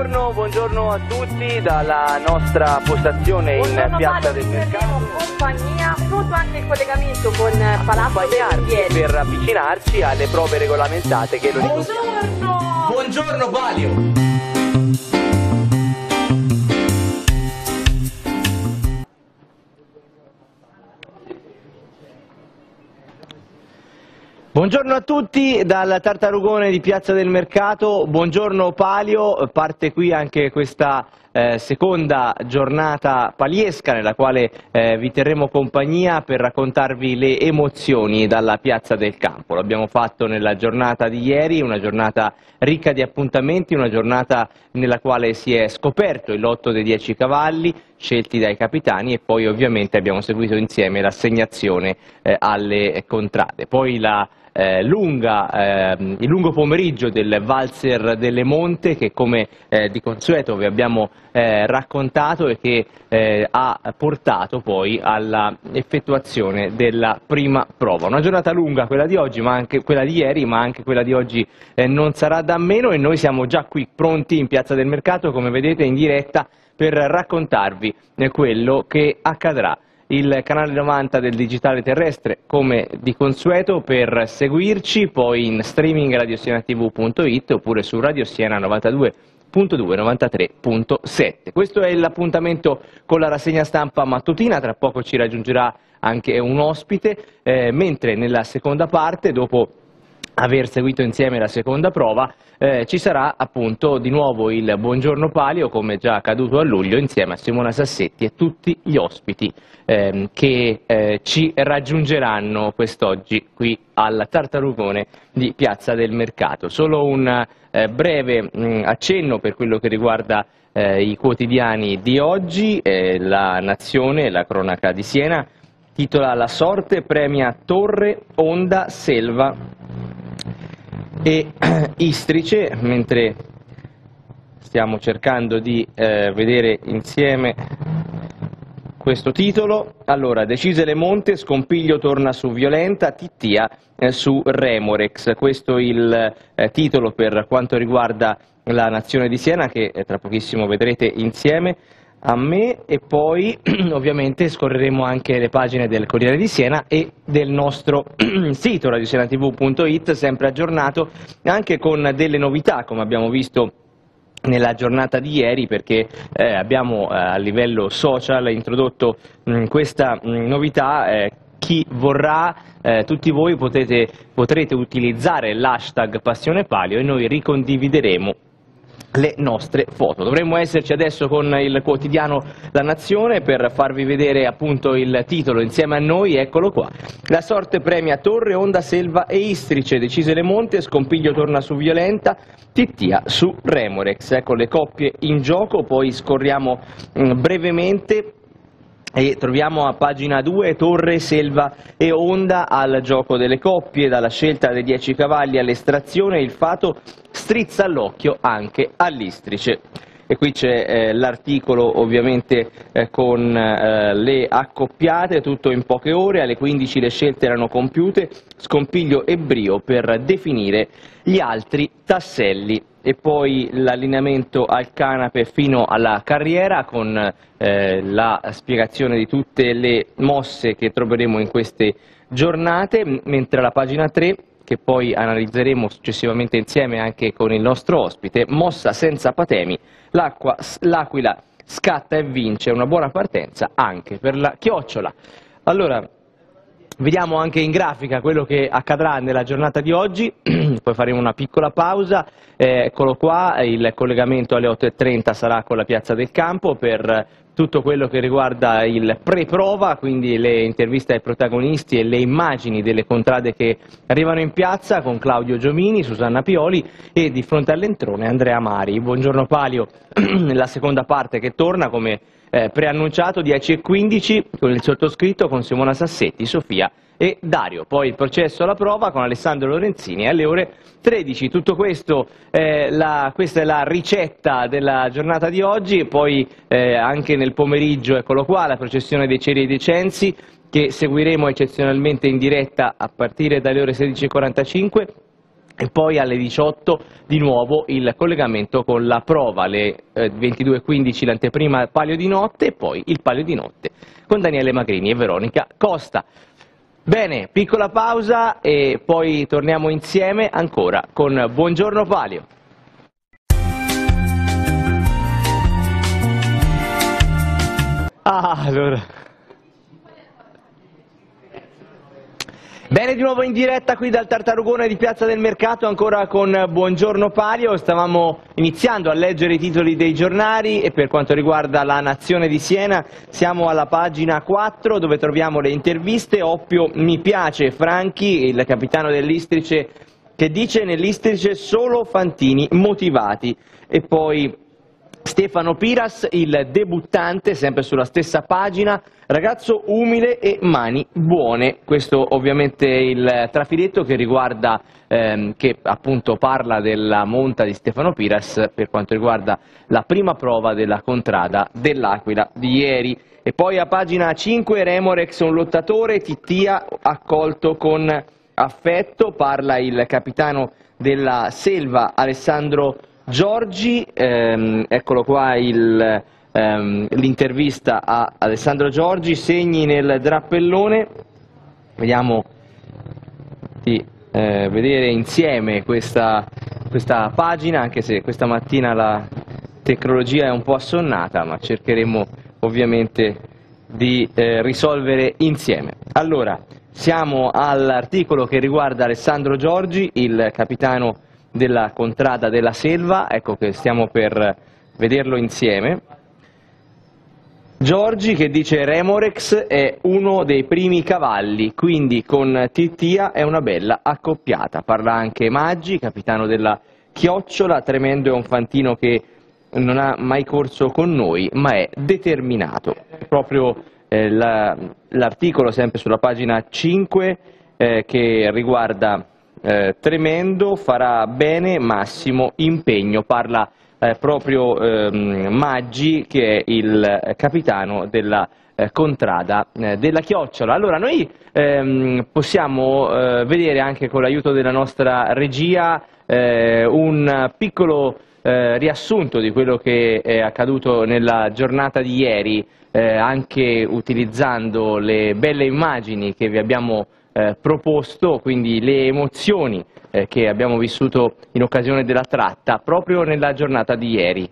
Buongiorno a tutti dalla nostra postazione in Piazza del Mercato. Compagnia, tutto anche il collegamento con Palazzo Verdieri per avvicinarci alle prove regolamentate che lo Buongiorno! Buongiorno Palio! Buongiorno a tutti dal Tartarugone di Piazza del Mercato, buongiorno Palio, parte qui anche questa seconda giornata paliesca nella quale vi terremo compagnia per raccontarvi le emozioni dalla Piazza del Campo. L'abbiamo fatto nella giornata di ieri, una giornata ricca di appuntamenti, una giornata nella quale si è scoperto il lotto dei 10 cavalli scelti dai capitani e poi ovviamente abbiamo seguito insieme l'assegnazione alle contrade. Poi il lungo pomeriggio del Valzer delle Monte che come di consueto vi abbiamo raccontato e che ha portato poi alla effettuazione della prima prova. Una giornata lunga quella di oggi, ma anche quella di ieri, ma anche quella di oggi non sarà da meno e noi siamo già qui pronti in Piazza del Mercato, come vedete in diretta, per raccontarvi quello che accadrà. Il canale 90 del digitale terrestre come di consueto per seguirci, poi in streaming radiosienatv.it oppure su Radio Siena 92.2 93.7. Questo è l'appuntamento con la rassegna stampa mattutina, tra poco ci raggiungerà anche un ospite, mentre nella seconda parte, dopo aver seguito insieme la seconda prova, ci sarà appunto di nuovo il Buongiorno Palio, come già accaduto a luglio, insieme a Simona Sassetti e tutti gli ospiti che ci raggiungeranno quest'oggi qui al Tartarugone di Piazza del Mercato. Solo un breve accenno per quello che riguarda i quotidiani di oggi. La Nazione, la cronaca di Siena, titola "La sorte premia Torre, Onda, Selva e Istrice", mentre stiamo cercando di vedere insieme questo titolo. Allora, decise le Monte, Scompiglio torna su Violenta, Tittia su Remorex. Questo il titolo per quanto riguarda la Nazione di Siena, che tra pochissimo vedrete insieme a me, e poi ovviamente scorreremo anche le pagine del Corriere di Siena e del nostro sito radiosienatv.it, sempre aggiornato anche con delle novità, come abbiamo visto nella giornata di ieri, perché abbiamo a livello social introdotto questa novità. Chi vorrà, tutti voi potrete utilizzare l'hashtag Passione Palio e noi ricondivideremo le nostre foto. Dovremmo esserci adesso con il quotidiano La Nazione per farvi vedere appunto il titolo insieme a noi. Eccolo qua: la sorte premia Torre, Onda, Selva e Istrice, decise le Monte, Scompiglio torna su Violenta, Tittia su Remorex. Ecco le coppie in gioco, poi scorriamo brevemente e troviamo a pagina 2 Torre, Selva e Onda al gioco delle coppie, dalla scelta dei 10 cavalli all'estrazione. Il fato strizza l'occhio anche all'Istrice. E qui c'è l'articolo ovviamente con le accoppiate, tutto in poche ore. Alle 15 le scelte erano compiute, Scompiglio e Brio per definire gli altri tasselli. E poi l'allineamento al canape fino alla carriera, con la spiegazione di tutte le mosse che troveremo in queste giornate, mentre alla pagina 3, che poi analizzeremo successivamente insieme anche con il nostro ospite, mossa senza patemi, l'Aquila scatta e vince, una buona partenza anche per la Chiocciola. Allora, vediamo anche in grafica quello che accadrà nella giornata di oggi, poi faremo una piccola pausa. Eccolo qua, il collegamento alle 8:30 sarà con la Piazza del Campo per tutto quello che riguarda il pre-prova, quindi le interviste ai protagonisti e le immagini delle contrade che arrivano in piazza, con Claudio Giomini, Susanna Pioli e di fronte all'entrone Andrea Mari. Buongiorno Palio, la seconda parte che torna come preannunciato 10:15 con il sottoscritto, con Simona Sassetti, Sofia e Dario. Poi il processo alla prova con Alessandro Lorenzini alle ore 13. Tutto questo, questa è la ricetta della giornata di oggi. Poi anche nel pomeriggio, eccolo qua, la processione dei Ceri e dei Censi, che seguiremo eccezionalmente in diretta a partire dalle ore 16:45. e poi alle 18 di nuovo il collegamento con la prova, alle 22:15 l'anteprima Palio di Notte e poi il Palio di Notte con Daniele Magrini e Veronica Costa. Bene, piccola pausa e poi torniamo insieme ancora con Buongiorno Palio. Allora. Bene, di nuovo in diretta qui dal Tartarugone di Piazza del Mercato, ancora con Buongiorno Palio. Stavamo iniziando a leggere i titoli dei giornali e per quanto riguarda la Nazione di Siena siamo alla pagina 4 dove troviamo le interviste. Oppio mi piace Franchi, il capitano dell'Istrice, che dice nell'Istrice solo fantini motivati, e poi Stefano Piras, il debuttante, sempre sulla stessa pagina, ragazzo umile e mani buone. Questo ovviamente è il trafiletto che riguarda, che appunto parla della monta di Stefano Piras per quanto riguarda la prima prova della contrada dell'Aquila di ieri. E poi a pagina 5 Remorex, un lottatore, Tittia accolto con affetto, parla il capitano della Selva Alessandro Giorgi, eccolo qua l'intervista a Alessandro Giorgi, segni nel drappellone. Vediamo di vedere insieme questa pagina, anche se questa mattina la tecnologia è un po' assonnata, ma cercheremo ovviamente di risolvere insieme. Allora, siamo all'articolo che riguarda Alessandro Giorgi, il capitano della contrada della Selva, ecco che stiamo per vederlo insieme. Giorgi che dice Remorex è uno dei primi cavalli, quindi con Tittia è una bella accoppiata. Parla anche Maggi, capitano della Chiocciola, tremendo, è un fantino che non ha mai corso con noi ma è determinato. Proprio l'articolo sempre sulla pagina 5 che riguarda tremendo, farà bene, massimo impegno, parla proprio Maggi, che è il capitano della contrada della Chiocciola. Allora noi possiamo vedere anche con l'aiuto della nostra regia un piccolo riassunto di quello che è accaduto nella giornata di ieri, anche utilizzando le belle immagini che vi abbiamo proposto, quindi le emozioni che abbiamo vissuto in occasione della tratta proprio nella giornata di ieri.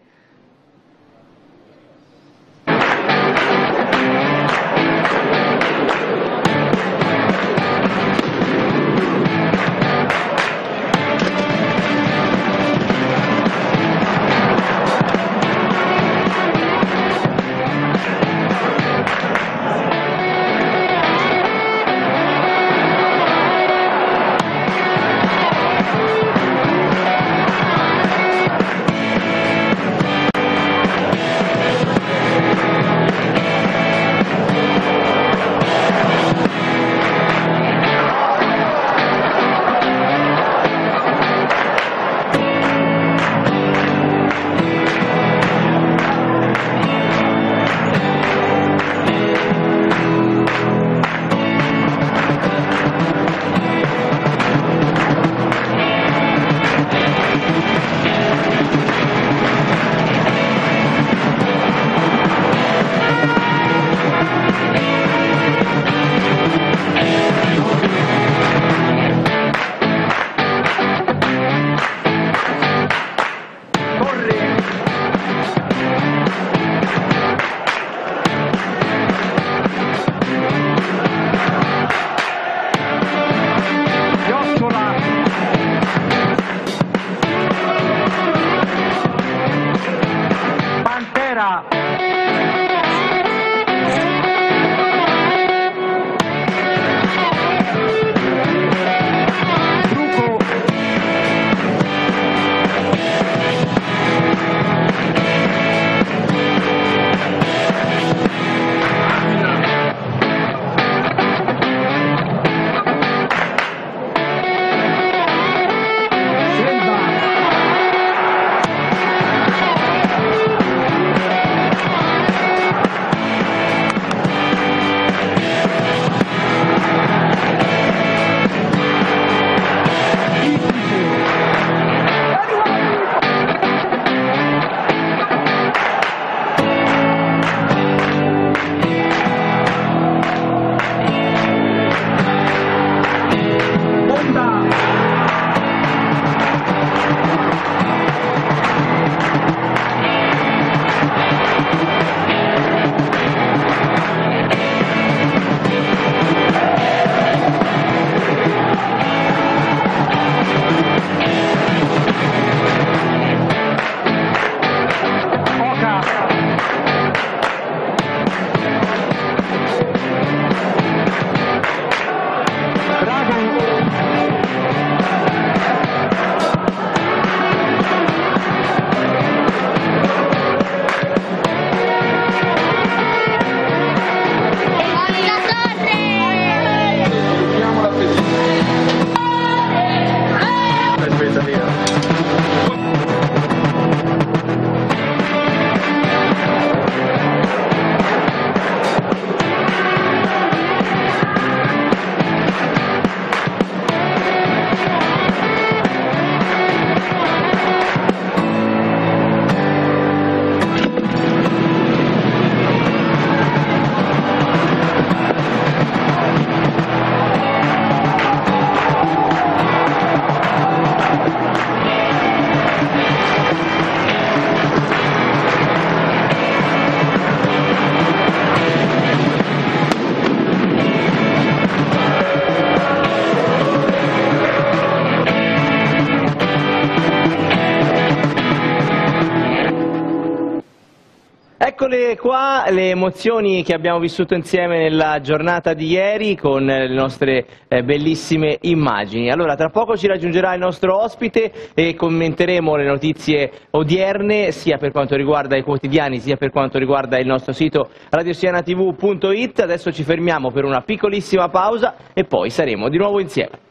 Eccole qua le emozioni che abbiamo vissuto insieme nella giornata di ieri con le nostre bellissime immagini. Allora, tra poco ci raggiungerà il nostro ospite e commenteremo le notizie odierne sia per quanto riguarda i quotidiani sia per quanto riguarda il nostro sito radiosienatv.it. Adesso ci fermiamo per una piccolissima pausa e poi saremo di nuovo insieme.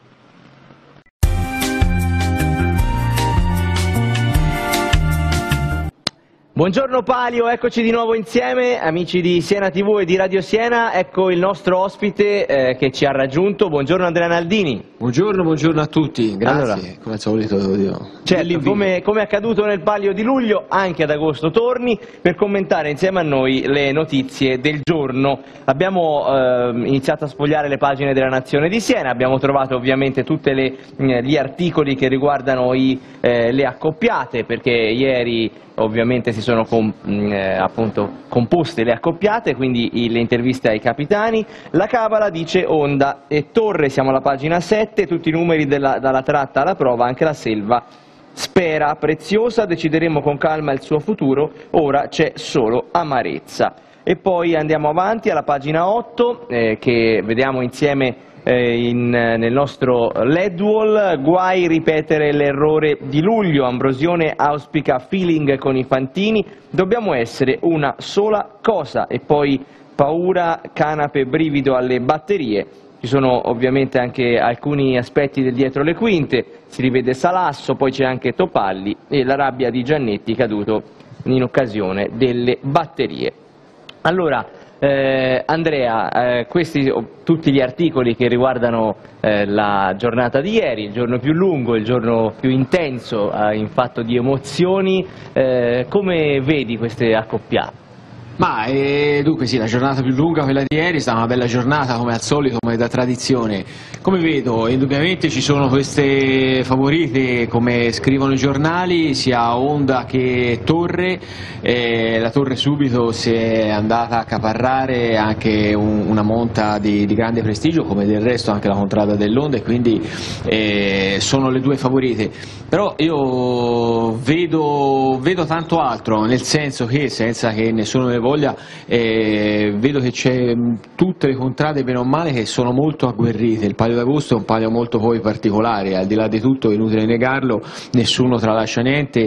Buongiorno Palio, eccoci di nuovo insieme, amici di Siena TV e di Radio Siena. Ecco il nostro ospite che ci ha raggiunto. Buongiorno Andrea Naldini. Buongiorno a tutti, grazie. Allora, come al solito certo, come accaduto nel Palio di luglio, anche ad agosto torni per commentare insieme a noi le notizie del giorno. Abbiamo iniziato a sfogliare le pagine della Nazione di Siena, abbiamo trovato ovviamente tutti gli articoli che riguardano le accoppiate, perché ieri ovviamente si sono appunto composte le accoppiate, quindi le interviste ai capitani. La Cabala dice Onda e Torre, siamo alla pagina 7, tutti i numeri dalla tratta alla prova, anche la Selva spera, Preziosa, decideremo con calma il suo futuro, ora c'è solo amarezza. E poi andiamo avanti alla pagina 8 che vediamo insieme nel nostro LED wall. Guai ripetere l'errore di luglio, Ambrosione auspica feeling con i fantini, dobbiamo essere una sola cosa. E poi paura, canape, brivido alle batterie. Ci sono ovviamente anche alcuni aspetti del dietro le quinte, si rivede Salasso, poi c'è anche Topalli e la rabbia di Giannetti caduto in occasione delle batterie. Allora, Andrea, questi tutti gli articoli che riguardano la giornata di ieri, il giorno più lungo, il giorno più intenso in fatto di emozioni, come vedi queste accoppiate? Ma dunque sì, la giornata più lunga, quella di ieri, è stata una bella giornata come al solito, come da tradizione. Come vedo, indubbiamente ci sono queste favorite, come scrivono i giornali, sia Onda che Torre. La Torre subito si è andata a accaparrare anche una monta di grande prestigio, come del resto anche la contrada dell'Onda, e quindi sono le due favorite. Però io vedo tanto altro, nel senso che, senza che nessuno ne voglia, vedo che c'è tutte le contrade bene o male che sono molto agguerrite. Il Palio d'Agosto è un palio molto poi particolare, al di là di tutto è inutile negarlo, nessuno tralascia niente,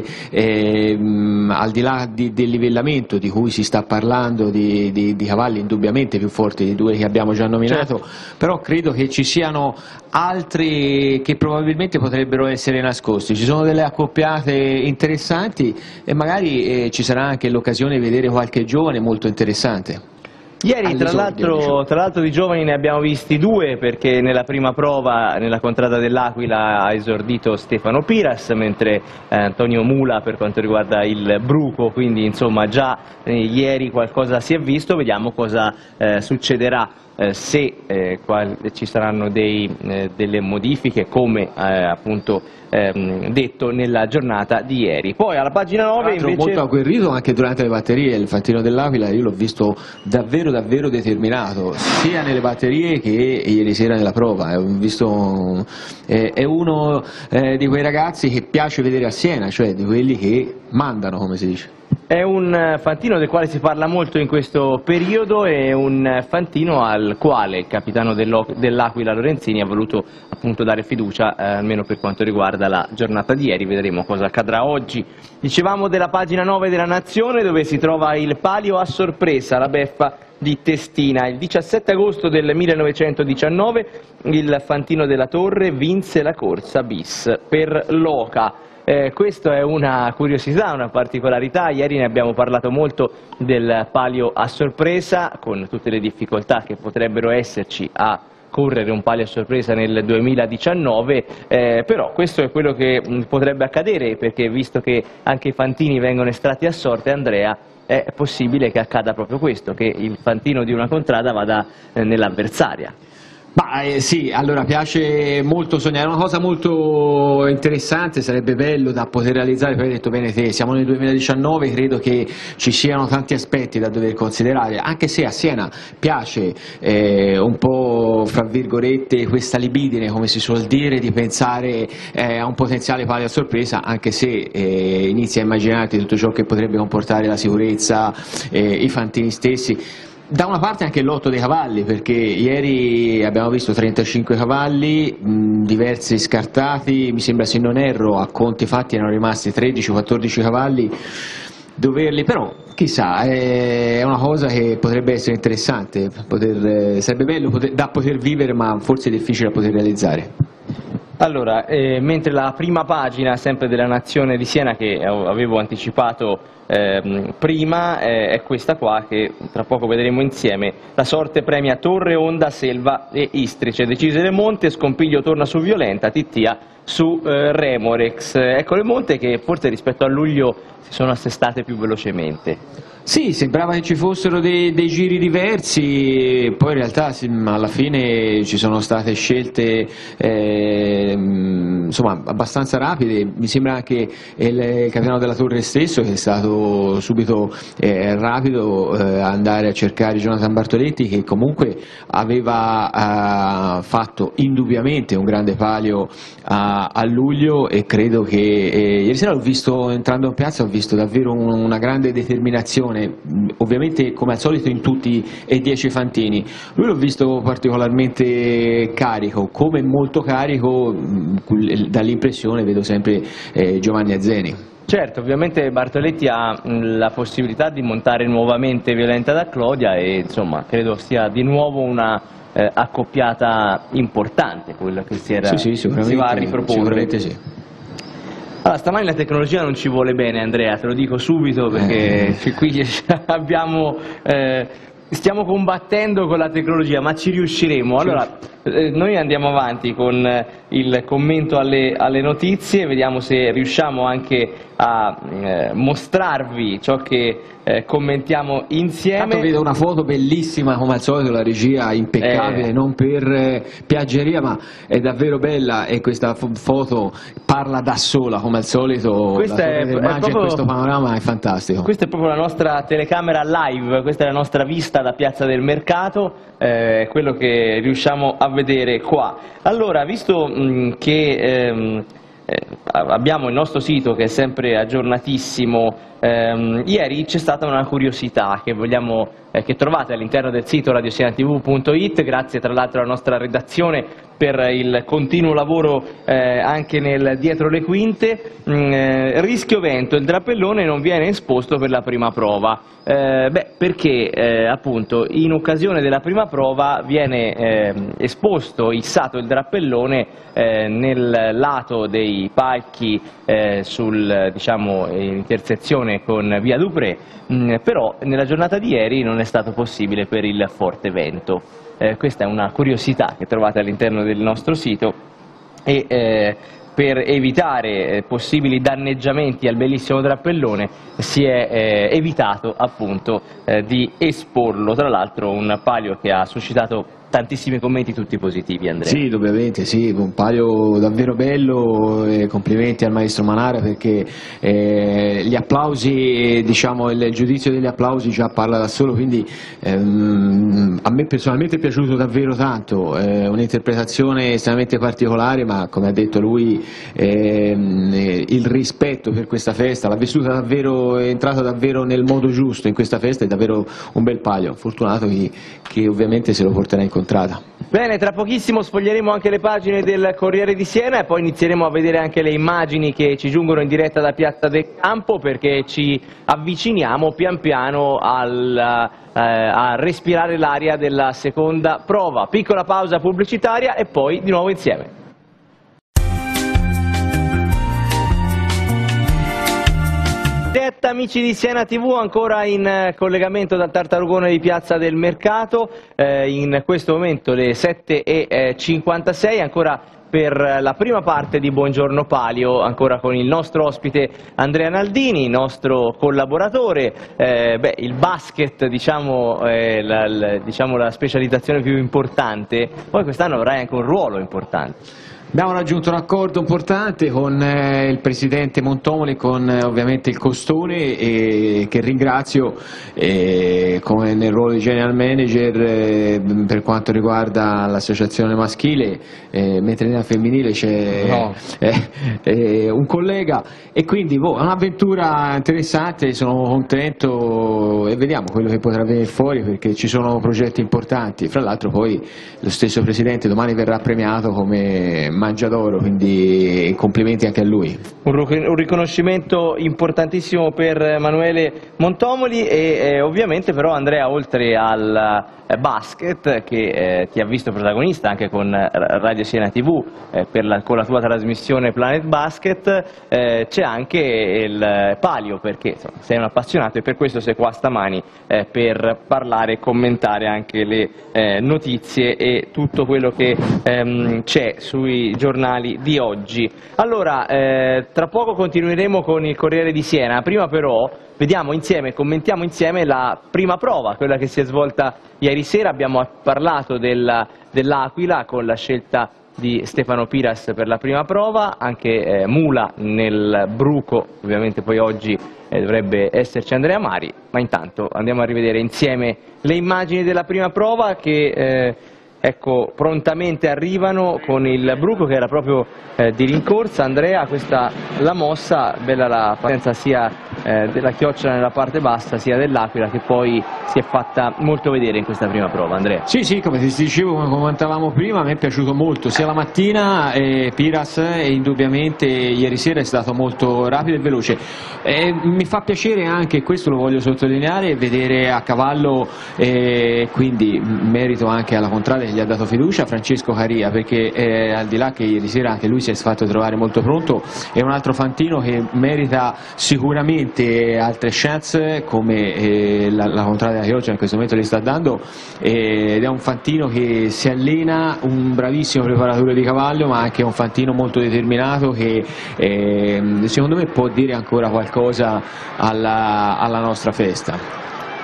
al di là del livellamento di cui si sta parlando, di cavalli indubbiamente più forti di due che abbiamo già nominato, certo. Però credo che ci siano altri che probabilmente potrebbero essere nascosti. Ci sono delle accoppiate interessanti e magari ci sarà anche l'occasione di vedere qualche giovane molto interessante. Ieri tra l'altro di giovani ne abbiamo visti due, perché nella prima prova nella contrada dell'Aquila ha esordito Stefano Piras, mentre Antonio Mula per quanto riguarda il Bruco, quindi insomma già ieri qualcosa si è visto, vediamo cosa succederà. Se ci saranno delle modifiche, come appunto detto nella giornata di ieri. Poi alla pagina 9 invece... molto agguerrito anche durante le batterie, il fantino dell'Aquila io l'ho visto davvero determinato, sia nelle batterie che ieri sera nella prova. È uno di quei ragazzi che piace vedere a Siena, cioè di quelli che mandano, come si dice. È un fantino del quale si parla molto in questo periodo, è un fantino al quale il capitano dell'Aquila Lorenzini ha voluto appunto dare fiducia, almeno per quanto riguarda la giornata di ieri. Vedremo cosa accadrà oggi. Dicevamo della pagina 9 della Nazione, dove si trova il Palio a sorpresa, la beffa di Testina. Il 17 agosto del 1919 il fantino della Torre vinse la corsa bis per l'Oca. Questa è una curiosità, una particolarità. Ieri ne abbiamo parlato molto del palio a sorpresa, con tutte le difficoltà che potrebbero esserci a correre un palio a sorpresa nel 2019, però questo è quello che potrebbe accadere, perché visto che anche i fantini vengono estratti a sorte, Andrea, è possibile che accada proprio questo, che il fantino di una contrada vada nell'avversaria. Sì, allora piace molto sognare, è una cosa molto interessante, sarebbe bello da poter realizzare, poi hai detto bene te, siamo nel 2019, credo che ci siano tanti aspetti da dover considerare, anche se a Siena piace un po', fra virgolette, questa libidine, come si suol dire, di pensare a un potenziale palio a sorpresa, anche se inizi a immaginarti tutto ciò che potrebbe comportare la sicurezza, i fantini stessi. Da una parte anche il lotto dei cavalli, perché ieri abbiamo visto 35 cavalli, diversi scartati, mi sembra, se non erro, a conti fatti erano rimasti 13-14 cavalli, però chissà, è una cosa che potrebbe essere interessante, sarebbe bello da poter vivere, ma forse difficile da poter realizzare. Allora, mentre la prima pagina sempre della Nazione di Siena, che avevo anticipato prima, è questa qua che tra poco vedremo insieme. La sorte premia Torre, Onda, Selva e Istrice, decise le Monte, Scompiglio torna su Violenta, Tittia su Remorex. Ecco le Monte che forse rispetto a luglio si sono assestate più velocemente. Sì, sembrava che ci fossero dei giri diversi, poi in realtà alla fine ci sono state scelte insomma, abbastanza rapide, mi sembra anche il capitano della Torre stesso che è stato subito rapido andare a cercare Jonathan Bartoletti, che comunque aveva fatto indubbiamente un grande palio a luglio, e credo che ieri sera l'ho visto entrando in piazza, ho visto davvero una grande determinazione, ovviamente come al solito in tutti e 10 fantini. Lui l'ho visto particolarmente carico, come molto carico, dall'impressione vedo sempre Giovanni Azzeni. Certo, ovviamente Bartoletti ha la possibilità di montare nuovamente Violenta da Clodia e insomma credo sia di nuovo una accoppiata importante quella che si va a riproporre. Sicuramente sì. Allora, stamani la tecnologia non ci vuole bene, Andrea, te lo dico subito, perché qui stiamo combattendo con la tecnologia, ma ci riusciremo. Allora, noi andiamo avanti con il commento alle notizie, vediamo se riusciamo anche a mostrarvi ciò che commentiamo insieme. Tanto vedo una foto bellissima, come al solito la regia impeccabile, non per piaggeria, ma è davvero bella, e questa foto parla da sola, come al solito. Questo panorama è fantastico. Questa è proprio la nostra telecamera live, questa è la nostra vista da Piazza del Mercato, quello che riusciamo a vedere qua. Allora, visto che abbiamo il nostro sito che è sempre aggiornatissimo, ieri c'è stata una curiosità che trovate all'interno del sito radiosienatv.it, grazie tra l'altro alla nostra redazione per il continuo lavoro anche nel dietro le quinte. Rischio vento, il drappellone non viene esposto per la prima prova, perché appunto in occasione della prima prova viene esposto, issato il drappellone nel lato dei palchi diciamo, in intersezione con via Dupré, però nella giornata di ieri non è stato possibile per il forte vento. Questa è una curiosità che trovate all'interno del nostro sito, e per evitare possibili danneggiamenti al bellissimo drappellone si è evitato appunto di esporlo. Tra l'altro un palio che ha suscitato tantissimi commenti, tutti positivi, Andrea. Sì, ovviamente, sì, un palio davvero bello, complimenti al maestro Manara, perché gli applausi, diciamo, il giudizio degli applausi già parla da solo, quindi a me personalmente è piaciuto davvero tanto, un'interpretazione estremamente particolare, ma come ha detto lui il rispetto per questa festa, l'ha vissuta davvero, è entrato davvero nel modo giusto in questa festa, è davvero un bel palio, fortunato che ovviamente se lo porterà in contrada. Bene, tra pochissimo sfoglieremo anche le pagine del Corriere di Siena e poi inizieremo a vedere anche le immagini che ci giungono in diretta da Piazza del Campo, perché ci avviciniamo pian piano a respirare l'aria della seconda prova. Piccola pausa pubblicitaria e poi di nuovo insieme. Diretta, amici di Siena TV, ancora in collegamento dal Tartarugone di Piazza del Mercato, in questo momento le 7:56, ancora per la prima parte di Buongiorno Palio, ancora con il nostro ospite Andrea Naldini, nostro collaboratore. Il basket, diciamo, la specializzazione più importante, poi quest'anno avrai anche un ruolo importante. Abbiamo raggiunto un accordo importante con il presidente Montomoli e con ovviamente il Costone, che ringrazio come nel ruolo di general manager per quanto riguarda l'associazione maschile, mentre nella femminile c'è un collega, e quindi è un'avventura interessante. Sono contento e vediamo quello che potrà venire fuori, perché ci sono progetti importanti. Fra l'altro poi lo stesso presidente domani verrà premiato come Mangiadoro, quindi complimenti anche a lui. Un riconoscimento importantissimo per Emanuele Montomoli e ovviamente però Andrea, oltre al basket che ti ha visto protagonista anche con Radio Siena TV con la tua trasmissione Planet Basket, c'è anche il palio, perché insomma, sei un appassionato e per questo sei qua stamani per parlare e commentare anche le notizie e tutto quello che c'è sui giornali di oggi. Allora, tra poco continueremo con il Corriere di Siena, prima però vediamo insieme, commentiamo insieme la prima prova, quella che si è svolta ieri sera. Abbiamo parlato dell'Aquila con la scelta di Stefano Piras per la prima prova, anche Mula nel Bruco, ovviamente poi oggi dovrebbe esserci Andrea Mari, ma intanto andiamo a rivedere insieme le immagini della prima prova che ecco, prontamente arrivano con il Bruco che era proprio di rincorsa. Andrea, questa la mossa, bella la partenza sia della Chiocciola nella parte bassa sia dell'Aquila, che poi si è fatta molto vedere in questa prima prova. Andrea. Sì, come ti dicevo, come commentavamo prima, a me è piaciuto molto sia la mattina Piras, e indubbiamente ieri sera è stato molto rapido e veloce. Mi fa piacere anche, questo lo voglio sottolineare, vedere a cavallo, quindi merito anche alla contraria che gli ha dato fiducia, Francesco Caria, perché al di là che ieri sera anche lui si è fatto trovare molto pronto, è un altro fantino che merita sicuramente altre chance, come la contraria che oggi in questo momento gli sta dando, ed è un fantino che si allena, un bravissimo preparatore di cavallo, ma anche un fantino molto determinato che secondo me può dire ancora qualcosa alla nostra festa.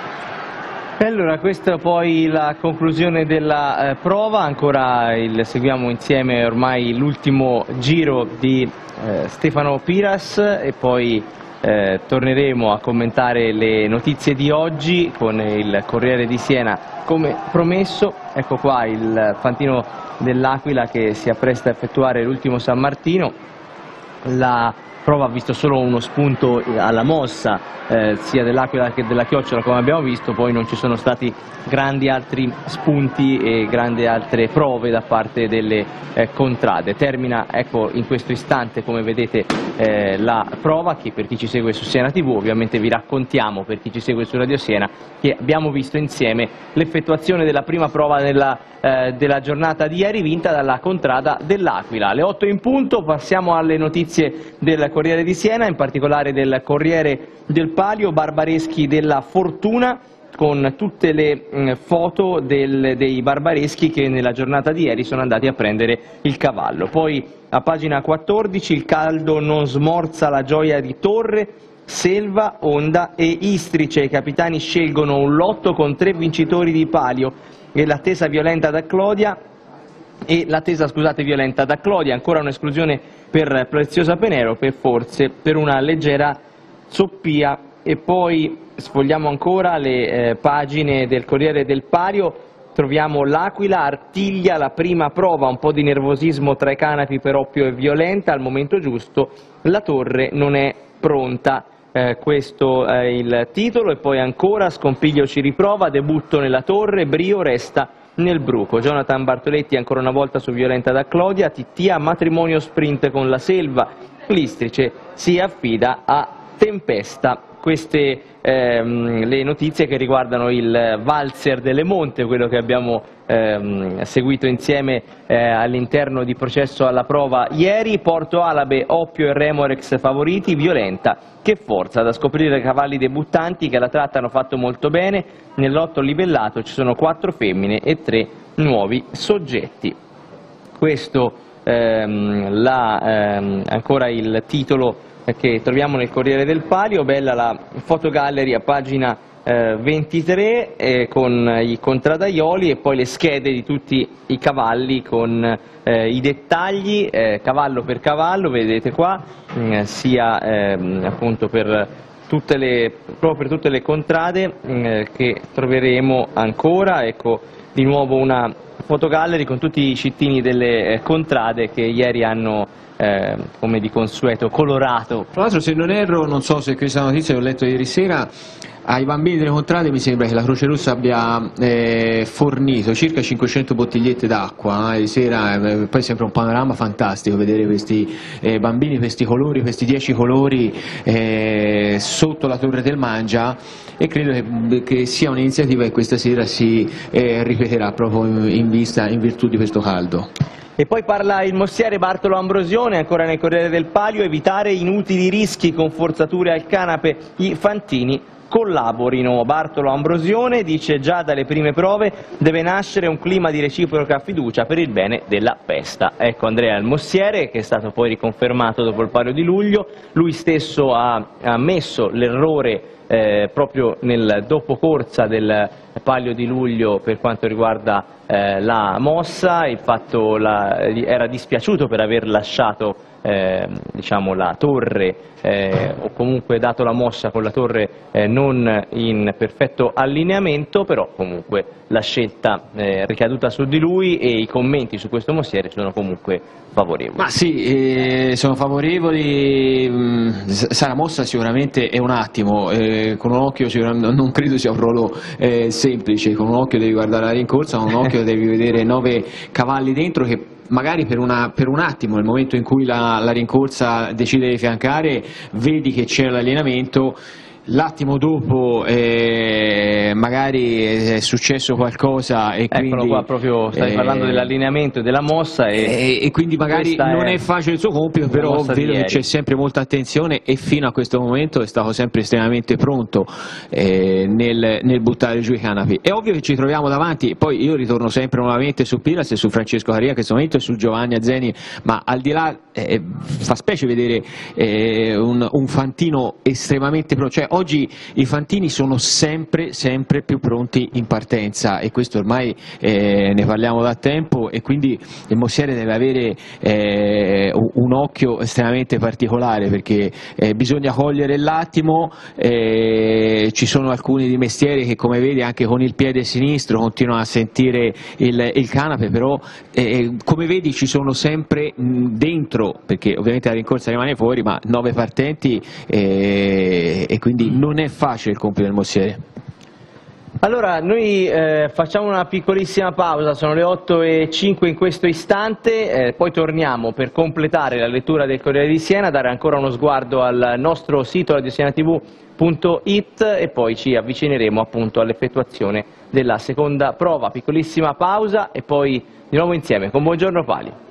Allora, questa è poi la conclusione della prova, ancora seguiamo insieme ormai l'ultimo giro di Stefano Piras e poi torneremo a commentare le notizie di oggi con il Corriere di Siena come promesso. Ecco qua il fantino dell'Aquila che si appresta a effettuare l'ultimo San Martino. La prova ha visto solo uno spunto alla mossa sia dell'Aquila che della Chiocciola, come abbiamo visto, poi non ci sono stati grandi altri spunti e grandi altre prove da parte delle contrade. Termina, ecco, in questo istante, come vedete, la prova, che per chi ci segue su Siena TV ovviamente vi raccontiamo, per chi ci segue su Radio Siena, che abbiamo visto insieme l'effettuazione della prima prova della giornata di ieri, vinta dalla contrada dell'Aquila. Alle 8 in punto passiamo alle notizie del Corriere di Siena, in particolare del Corriere del Palio, Barbareschi della Fortuna, con tutte le foto dei barbareschi che nella giornata di ieri sono andati a prendere il cavallo. Poi a pagina 14 il caldo non smorza la gioia di Torre, Selva, Onda e Istrice. I capitani scelgono un lotto con 3 vincitori di palio e l'attesa violenta da Clodia. Ancora un'esclusione per Preziosa Penero, forse per una leggera zoppia. E poi sfogliamo ancora le pagine del Corriere del Palio, troviamo l'Aquila, artiglia la prima prova, un po' di nervosismo tra i canapi per Oppio e Violenta, al momento giusto la Torre non è pronta. Questo è il titolo. E poi ancora Scompiglio ci riprova, debutto nella Torre, Brio resta nel Bruco. Jonathan Bartoletti ancora una volta su Violenta da Clodia, Tittia matrimonio sprint con la Selva, l'Istrice si affida a Tempesta. Queste le notizie che riguardano il valzer delle Monte, quello che abbiamo seguito insieme all'interno di Processo alla Prova ieri. Porto Alabe, Oppio e Remorex favoriti, Violenta che forza, da scoprire cavalli debuttanti che alla tratta hanno fatto molto bene. Nel lotto livellato ci sono 4 femmine e 3 nuovi soggetti. Questo ancora il titolo che troviamo nel Corriere del Palio, bella la fotogallery a pagina 23 con i contraddaioli e poi le schede di tutti i cavalli con i dettagli cavallo per cavallo, vedete qua, sia appunto proprio per tutte le contrade che troveremo ancora. Ecco di nuovo una fotogallery con tutti i cittini delle contrade che ieri hanno come di consueto colorato. Tra l'altro, se non erro, non so se questa notizia l'ho letto ieri sera, ai bambini delle contrade mi sembra che la Croce Rossa abbia fornito circa 500 bottigliette d'acqua ieri sera, poi sembra un panorama fantastico vedere questi bambini, questi colori, questi 10 colori sotto la Torre del Mangia, e credo che sia un'iniziativa che questa sera si ripeterà proprio in virtù di questo caldo. E poi parla il mossiere Bartolo Ambrosione, ancora nel Corriere del Palio, evitare inutili rischi con forzature al canape, i fantini collaborino. Bartolo Ambrosione dice già dalle prime prove deve nascere un clima di reciproca fiducia per il bene della festa. Ecco Andrea il mossiere, che è stato poi riconfermato dopo il Palio di Luglio, lui stesso ha ammesso l'errore proprio nel dopocorsa del Palio di Luglio per quanto riguarda la mossa, il fatto era dispiaciuto per aver lasciato diciamo la torre o comunque dato la mossa con la torre non in perfetto allineamento, però comunque la scelta ricaduta su di lui e i commenti su questo mossiere sono comunque favorevoli. Ma sì, sono favorevoli. Sarà mossa sicuramente è un attimo, con un occhio non credo sia un ruolo semplice, con un occhio devi guardare la rincorsa, con un occhio devi vedere 9 cavalli dentro che magari per un attimo, nel momento in cui la rincorsa decide di fiancare, vedi che c'è l'allineamento. L'attimo dopo magari è successo qualcosa e Eccolo quindi qua, proprio stai parlando dell'allineamento e della mossa e quindi magari non è facile il suo compito, però vedo che c'è sempre molta attenzione e fino a questo momento è stato sempre estremamente pronto nel buttare giù i canapi. È ovvio che ci troviamo davanti, poi io ritorno sempre nuovamente su Pilas e su Francesco Caria in questo momento e su Giovanni Azzeni, ma al di là fa specie vedere un fantino estremamente pronto, cioè oggi i fantini sono sempre più pronti in partenza e questo ormai ne parliamo da tempo, e quindi il mossiere deve avere un occhio estremamente particolare perché bisogna cogliere l'attimo. Ci sono alcuni di mestiere che, come vedi, anche con il piede sinistro continuano a sentire il canape, però come vedi ci sono sempre dentro, perché ovviamente la rincorsa rimane fuori, ma 9 partenti e quindi non è facile il compito del mossiere. Allora, noi facciamo una piccolissima pausa, sono le 8:05 in questo istante, poi torniamo per completare la lettura del Corriere di Siena, dare ancora uno sguardo al nostro sito radiosienatv.it e poi ci avvicineremo appunto all'effettuazione della seconda prova. Piccolissima pausa e poi di nuovo insieme con Buongiorno Palio.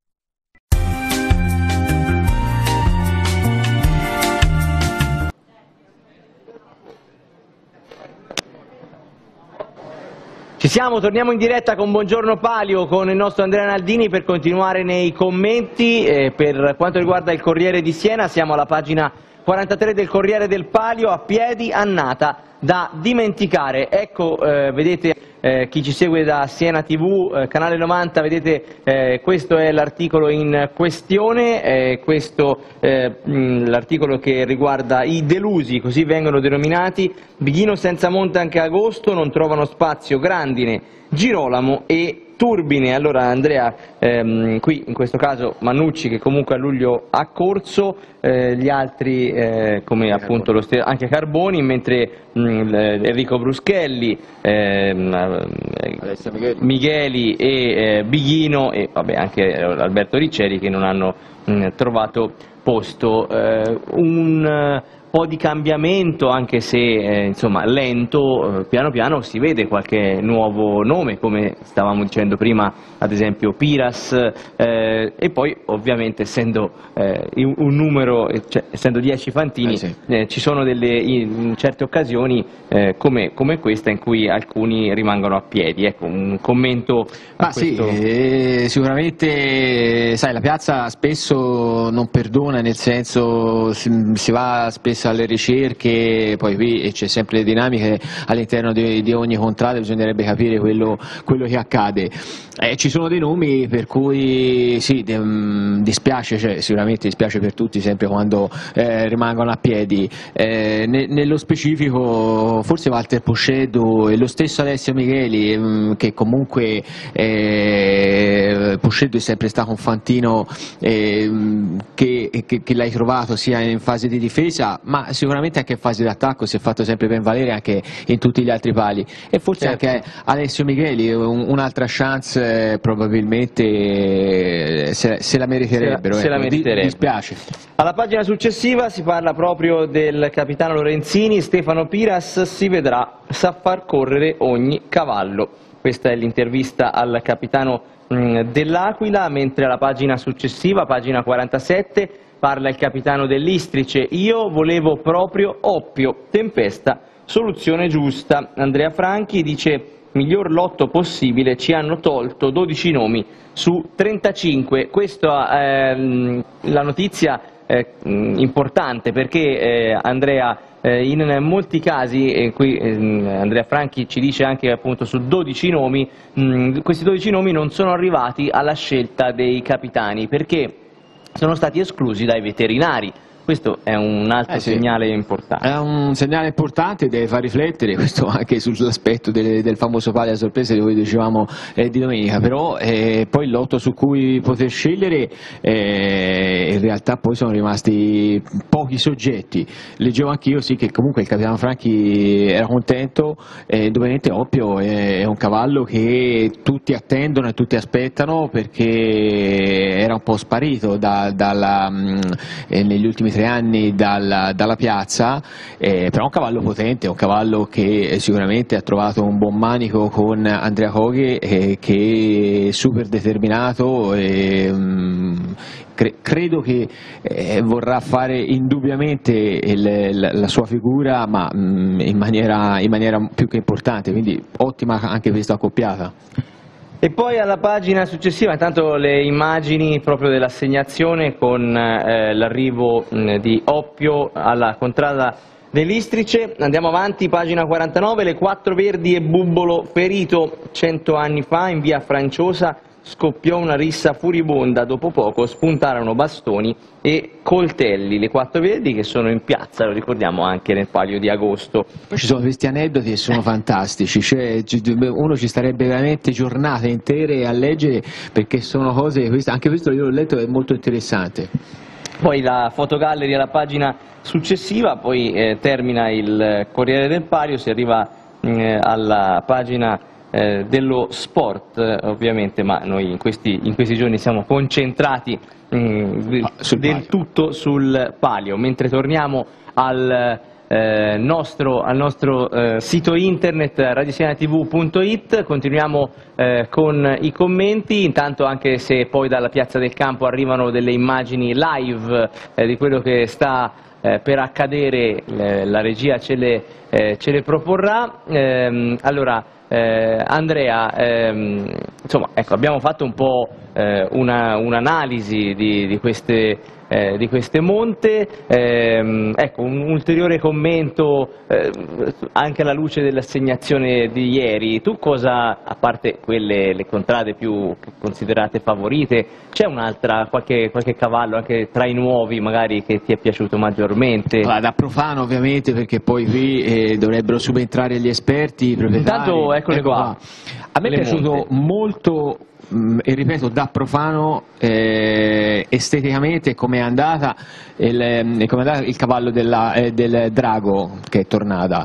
Ci siamo, torniamo in diretta con Buongiorno Palio con il nostro Andrea Naldini per continuare nei commenti. Per quanto riguarda il Corriere di Siena siamo alla pagina 43 del Corriere del Palio, a piedi annata da dimenticare. Ecco, vedete chi ci segue da Siena TV, canale 90, vedete questo è l'articolo in questione, questo l'articolo che riguarda i delusi, così vengono denominati. Bighino senza monte anche agosto, non trovano spazio Grandine, Girolamo e Turbine. Allora Andrea, qui in questo caso Mannucci che comunque a luglio ha corso, gli altri come appunto anche Carboni, mentre Enrico Bruschelli, Micheli e Bighino e vabbè, anche Alberto Ricceri che non hanno trovato posto. Un po' di cambiamento, anche se insomma lento, piano piano si vede qualche nuovo nome, come stavamo dicendo prima, ad esempio Piras, e poi ovviamente essendo un numero, cioè, essendo 10 fantini, sì. ci sono in certe occasioni come questa in cui alcuni rimangono a piedi. Ecco, un commento a questo. Sì, sicuramente, sai, la piazza spesso non perdona, nel senso si va spesso alle ricerche, poi qui c'è sempre le dinamiche all'interno di ogni contrada, bisognerebbe capire quello che accade. Ci sono dei nomi per cui sì, dispiace, cioè, sicuramente dispiace per tutti sempre quando rimangono a piedi. Nello specifico forse Walter Pusceddu e lo stesso Alessio Micheli, che comunque Pusceddu è sempre stato un fantino che l'hai trovato sia in fase di difesa ma sicuramente anche in fase di attacco, si è fatto sempre ben valere anche in tutti gli altri pali, e forse certo. Anche Alessio Micheli un'altra chance probabilmente se la meriterebbero, se la meriterebbe. Dispiace. Alla pagina successiva si parla proprio del capitano Lorenzini. Stefano Piras si vedrà, sa far correre ogni cavallo. Questa è l'intervista al capitano dell'Aquila, mentre alla pagina successiva, pagina 47, parla il capitano dell'Istrice. Io volevo proprio Oppio, tempesta, soluzione giusta. Andrea Franchi dice: miglior lotto possibile, ci hanno tolto 12 nomi su 35. Questa è la notizia importante, perché Andrea, in molti casi, qui Andrea Franchi ci dice anche appunto su 12 nomi, questi 12 nomi non sono arrivati alla scelta dei capitani perché sono stati esclusi dai veterinari. Questo è un altro segnale importante. È un segnale importante, deve far riflettere, questo anche sull'aspetto del famoso palio a sorpresa di cui dicevamo di domenica, però poi il lotto su cui poter scegliere in realtà poi sono rimasti pochi soggetti. Leggevo anch'io sì che comunque il capitano Franchi era contento, indubbiamente Oppio è un cavallo che tutti attendono e tutti aspettano perché era un po' sparito negli ultimi 3 anni dalla piazza, però è un cavallo potente, è un cavallo che sicuramente ha trovato un buon manico con Andrea Coghe, che è super determinato e credo che vorrà fare indubbiamente la sua figura, ma in maniera più che importante, quindi ottima anche questa accoppiata. E poi alla pagina successiva, intanto le immagini proprio dell'assegnazione con l'arrivo di Oppio alla contrada dell'Istrice. Andiamo avanti, pagina 49, le 4 Verdi e Bubbolo ferito. 100 anni fa in via Franciosa scoppiò una rissa furibonda, dopo poco spuntarono bastoni e coltelli. Le 4 Verdi che sono in piazza, lo ricordiamo anche nel palio di agosto. Poi ci sono questi aneddoti che sono fantastici, cioè, uno ci starebbe veramente giornate intere a leggere perché sono cose, anche questo io l'ho letto, è molto interessante. Poi la fotogallery alla pagina successiva, poi termina il Corriere del Palio, si arriva alla pagina dello sport ovviamente, ma noi in questi giorni siamo concentrati del tutto sul palio, mentre torniamo al nostro sito internet radiosianatv.it. Continuiamo con i commenti, intanto, anche se poi dalla Piazza del Campo arrivano delle immagini live di quello che sta per accadere, la regia ce le proporrà. Allora Andrea, insomma, ecco, abbiamo fatto un po' un'analisi di queste monte, ecco, un ulteriore commento anche alla luce dell'assegnazione di ieri. Tu cosa, a parte le contrade più considerate favorite, c'è qualche cavallo anche tra i nuovi magari che ti è piaciuto maggiormente? Allora, da profano ovviamente, perché poi qui dovrebbero subentrare gli esperti, i proprietari. Intanto eccole qua. A me è piaciuto molto, e ripeto, da profano, esteticamente come è andata il cavallo del Drago, che è Tornada.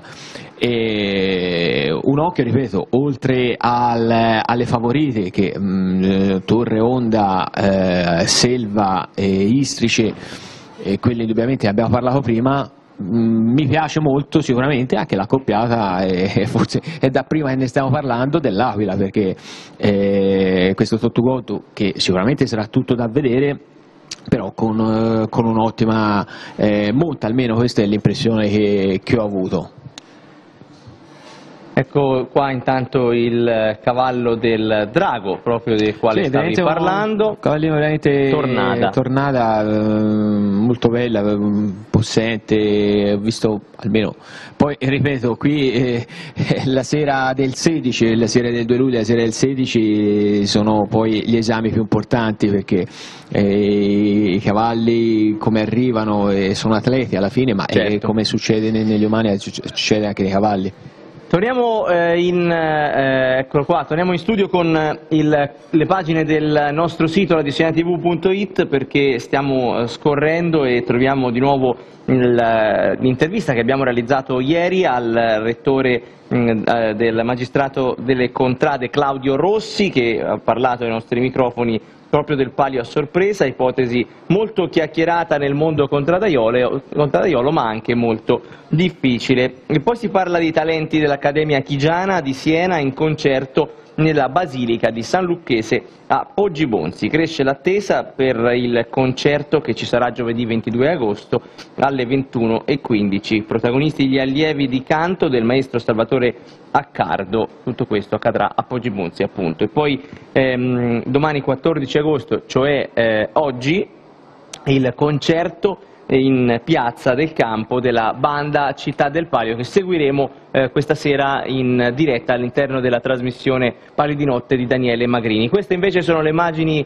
Un occhio, ripeto, oltre alle favorite che Torre Onda, Selva e Istrice, e quelle indubbiamente abbiamo parlato prima, mi piace molto sicuramente anche l'accoppiata, e forse è da prima che ne stiamo parlando, dell'Aquila, perché questo Tottugoddu, che sicuramente sarà tutto da vedere, però con un'ottima monta, almeno questa è l'impressione che ho avuto. Ecco qua intanto il cavallo del drago, proprio del quale stavi parlando. Un cavallino veramente tornata, molto bella, possente, ho visto almeno. Poi ripeto, qui la sera del 16, la sera del 2 luglio, la sera del 16 sono poi gli esami più importanti, perché i cavalli come arrivano sono atleti alla fine, ma certo, come succede negli umani succede anche nei cavalli. Torniamo eccolo qua, torniamo in studio con le pagine del nostro sito radioseniatv.it, perché stiamo scorrendo e troviamo di nuovo l'intervista che abbiamo realizzato ieri al rettore del magistrato delle contrade Claudio Rossi, che ha parlato ai nostri microfoni proprio del palio a sorpresa, ipotesi molto chiacchierata nel mondo contradaiolo, ma anche molto difficile. E poi si parla di talenti dell'Accademia Chigiana di Siena in concerto nella Basilica di San Lucchese a Poggibonsi. Cresce l'attesa per il concerto che ci sarà giovedì 22 agosto alle 21:15. Protagonisti gli allievi di canto del maestro Salvatore Accardo. Tutto questo accadrà a Poggibonsi, appunto. E poi domani 14 agosto, cioè oggi, il concerto in Piazza del Campo della banda Città del Palio, che seguiremo questa sera in diretta all'interno della trasmissione Palio di Notte di Daniele Magrini. Queste invece sono le immagini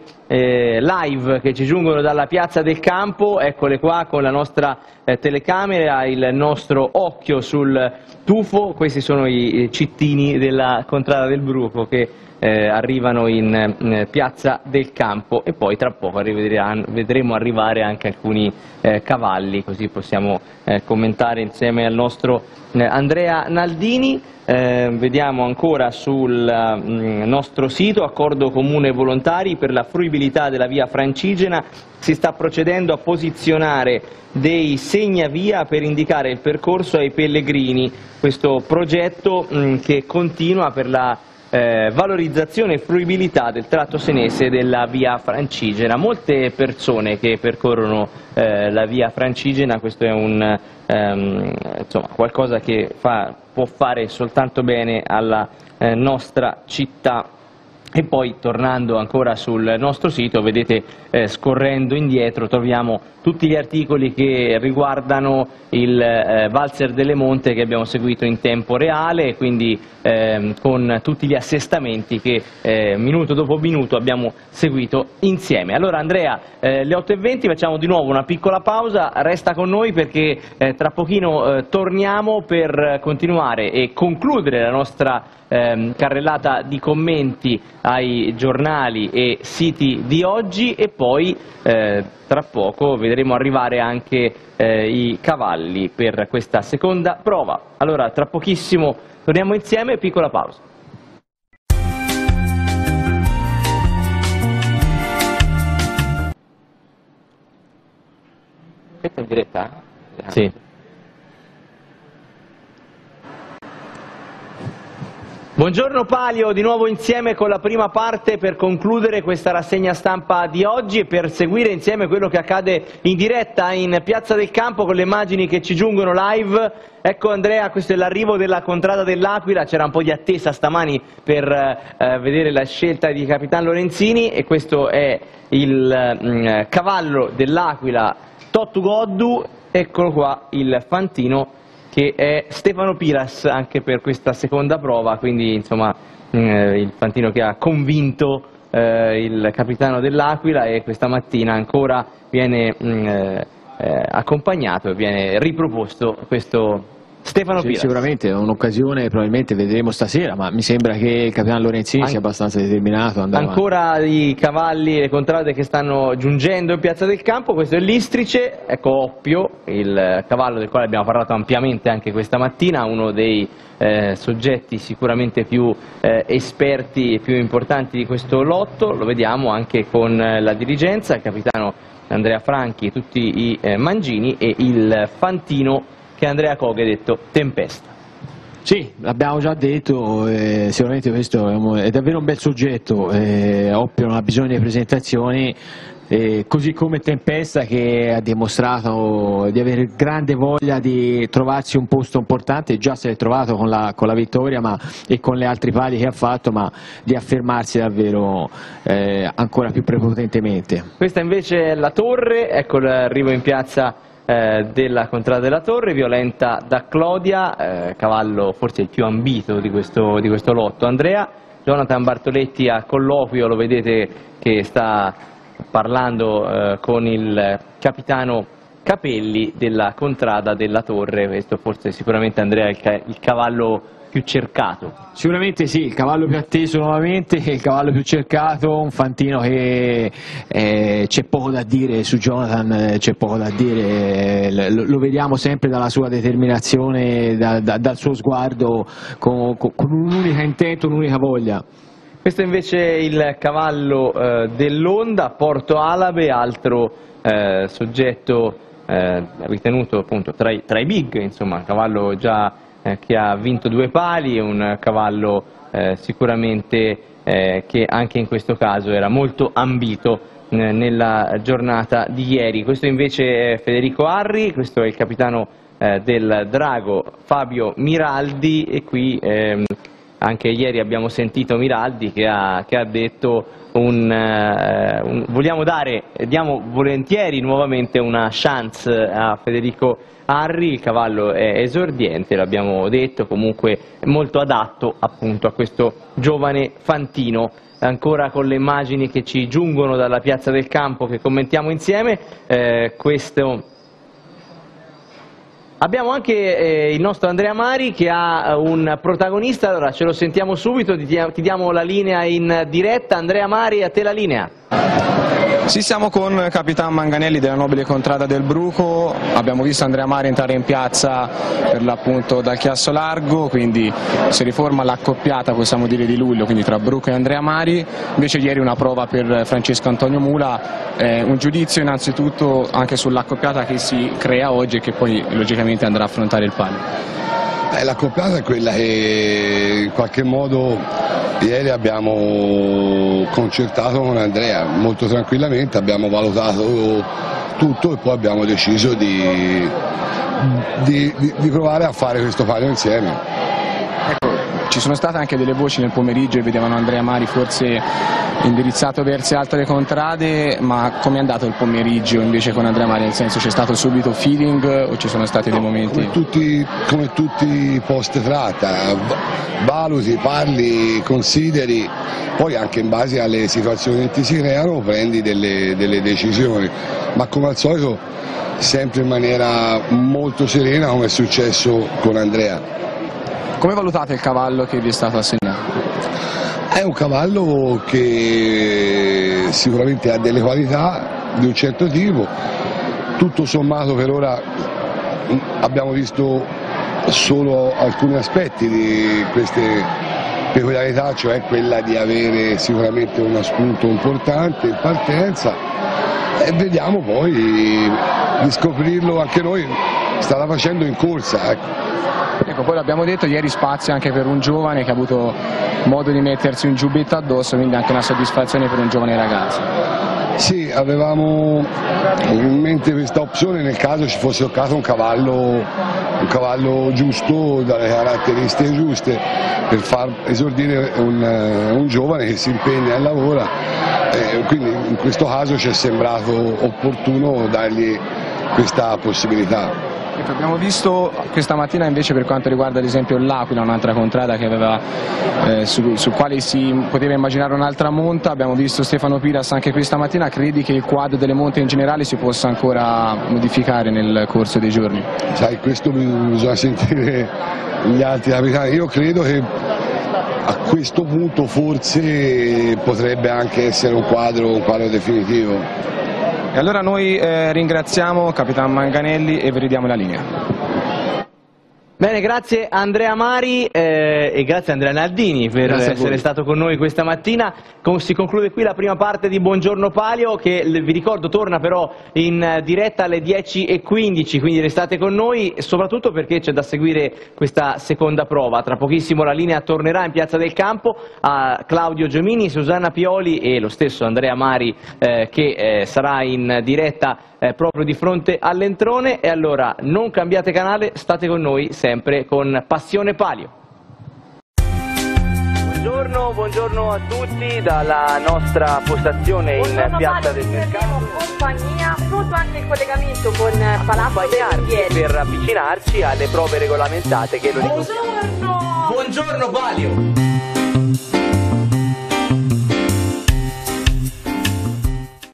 live che ci giungono dalla Piazza del Campo, eccole qua con la nostra telecamera, il nostro occhio sul tufo. Questi sono i cittini della Contrada del Bruco che arrivano in Piazza del Campo, e poi tra poco vedremo arrivare anche alcuni cavalli, così possiamo commentare insieme al nostro Andrea Naldini. Vediamo ancora sul nostro sito: accordo comune volontari per la fruibilità della via Francigena. Si sta procedendo a posizionare dei segnavia per indicare il percorso ai pellegrini. Questo progetto che continua per la valorizzazione e fruibilità del tratto senese della via Francigena. Molte persone che percorrono la via Francigena, questo è insomma, qualcosa che può fare soltanto bene alla nostra città. E poi, tornando ancora sul nostro sito, vedete, scorrendo indietro troviamo tutti gli articoli che riguardano il Valzer delle Monte, che abbiamo seguito in tempo reale, quindi con tutti gli assestamenti che minuto dopo minuto abbiamo seguito insieme. Allora Andrea, le 8:20, facciamo di nuovo una piccola pausa, resta con noi perché tra pochino torniamo per continuare e concludere la nostra carrellata di commenti ai giornali e siti di oggi, e poi tra poco vedremo arrivare anche i cavalli per questa seconda prova. Allora tra pochissimo torniamo insieme, piccola pausa. Questa è in diretta? Sì. Buongiorno Palio, di nuovo insieme con la prima parte per concludere questa rassegna stampa di oggi e per seguire insieme quello che accade in diretta in Piazza del Campo con le immagini che ci giungono live. Ecco Andrea, questo è l'arrivo della Contrada dell'Aquila, c'era un po' di attesa stamani per vedere la scelta di Capitan Lorenzini, e questo è il cavallo dell'Aquila Tottugoddu, eccolo qua il fantino che è Stefano Piras anche per questa seconda prova, quindi insomma il fantino che ha convinto il capitano dell'Aquila, e questa mattina ancora viene accompagnato e viene riproposto questo Stefano Piras. Sicuramente è un'occasione, probabilmente vedremo stasera, ma mi sembra che il capitano Lorenzini sia abbastanza determinato ad andare ancora avanti. I cavalli e le contrade che stanno giungendo in Piazza del Campo, questo è l'Istrice, ecco Oppio, il cavallo del quale abbiamo parlato ampiamente anche questa mattina, uno dei soggetti sicuramente più esperti e più importanti di questo lotto. Lo vediamo anche con la dirigenza, il capitano Andrea Franchi e tutti i mangini, e il fantino che Andrea Coghe, detto Tempesta. Sì, l'abbiamo già detto, sicuramente questo è davvero un bel soggetto, Oppio non ha bisogno di presentazioni, così come Tempesta, che ha dimostrato di avere grande voglia di trovarsi un posto importante, già si è trovato con la vittoria e con le altre pali che ha fatto, ma di affermarsi davvero ancora più prepotentemente. Questa invece è la Torre, ecco l'arrivo in piazza della Contrada della Torre, violenta da Clodia, cavallo forse il più ambito di questo lotto. Andrea, Jonathan Bartoletti a colloquio, lo vedete che sta parlando con il capitano Capelli della Contrada della Torre. Questo forse sicuramente, Andrea, è il cavallo più cercato. Sicuramente sì, il cavallo più atteso nuovamente, il cavallo più cercato, un fantino che c'è poco da dire su Jonathan, c'è poco da dire, lo vediamo sempre dalla sua determinazione, dal suo sguardo, con un unico intento, un'unica voglia. Questo invece è il cavallo dell'Onda, Porto Alabe, altro soggetto ritenuto appunto tra i big, insomma, un cavallo già che ha vinto 2 pali, un cavallo sicuramente che anche in questo caso era molto ambito nella giornata di ieri. Questo invece è Federico Arri, questo è il capitano del Drago Fabio Miraldi, e qui anche ieri abbiamo sentito Miraldi che ha detto diamo volentieri nuovamente una chance a Federico Arri, il cavallo è esordiente, l'abbiamo detto, comunque molto adatto appunto a questo giovane fantino. Ancora con le immagini che ci giungono dalla piazza del campo che commentiamo insieme, abbiamo anche il nostro Andrea Mari che ha un protagonista, allora ce lo sentiamo subito, ti diamo la linea in diretta. Andrea Mari, a te la linea. Sì, siamo con Capitan Manganelli della Nobile Contrada del Bruco, abbiamo visto Andrea Mari entrare in piazza per l'appunto dal Chiasso Largo, quindi si riforma l'accoppiata, possiamo dire, di luglio, quindi tra Bruco e Andrea Mari. Invece ieri una prova per Francesco Antonio Mula, un giudizio innanzitutto anche sull'accoppiata che si crea oggi e che poi logicamente andrà a affrontare il palio. L'accoppiata è quella che in qualche modo ieri abbiamo concertato con Andrea, molto tranquillamente abbiamo valutato tutto e poi abbiamo deciso di provare a fare questo palio insieme. Ecco, ci sono state anche delle voci nel pomeriggio e vedevano Andrea Mari forse indirizzato verso altre contrade, ma com'è andato il pomeriggio invece con Andrea Mari? Nel senso, c'è stato subito feeling o ci sono stati dei momenti? Come tutti i post tratta, valuti, parli, consideri, poi anche in base alle situazioni che ti si creano prendi delle decisioni, ma come al solito sempre in maniera molto serena, come è successo con Andrea. Come valutate il cavallo che vi è stato assegnato? È un cavallo che sicuramente ha delle qualità di un certo tipo, tutto sommato per ora abbiamo visto solo alcuni aspetti di queste peculiarità, cioè quella di avere sicuramente uno spunto importante in partenza, e vediamo poi di scoprirlo anche noi, strada facendo in corsa. Ecco, poi l'abbiamo detto, ieri spazio anche per un giovane che ha avuto modo di mettersi un giubbetto addosso, quindi anche una soddisfazione per un giovane ragazzo. Sì, avevamo in mente questa opzione nel caso ci fosse toccato un cavallo giusto, dalle caratteristiche giuste, per far esordire un giovane che si impegna e lavora, quindi in questo caso ci è sembrato opportuno dargli questa possibilità. Abbiamo visto questa mattina invece, per quanto riguarda ad esempio l'Aquila, un'altra contrada che aveva, su quale si poteva immaginare un'altra monta, abbiamo visto Stefano Piras anche questa mattina. Credi che il quadro delle monte in generale si possa ancora modificare nel corso dei giorni? Sai, questo bisogna sentire gli altri capitani. Io credo che a questo punto forse potrebbe anche essere un quadro definitivo. E allora noi ringraziamo Capitan Manganelli e vi ridiamo la linea. Bene, grazie Andrea Mari e grazie Andrea Naldini per essere stato con noi questa mattina. Si conclude qui la prima parte di Buongiorno Palio, che vi ricordo torna però in diretta alle 10:15, quindi restate con noi, soprattutto perché c'è da seguire questa seconda prova. Tra pochissimo la linea tornerà in Piazza del Campo a Claudio Giomini, Susanna Pioli e lo stesso Andrea Mari che sarà in diretta proprio di fronte all'Entrone. E allora non cambiate canale, state con noi sempre con Passione Palio. Buongiorno a tutti dalla nostra postazione in Piazza del Mercato. Compagnia, pronto anche il collegamento con Palazzo Alberghieri per avvicinarci alle prove regolamentate che lo Buongiorno! Buongiorno Palio!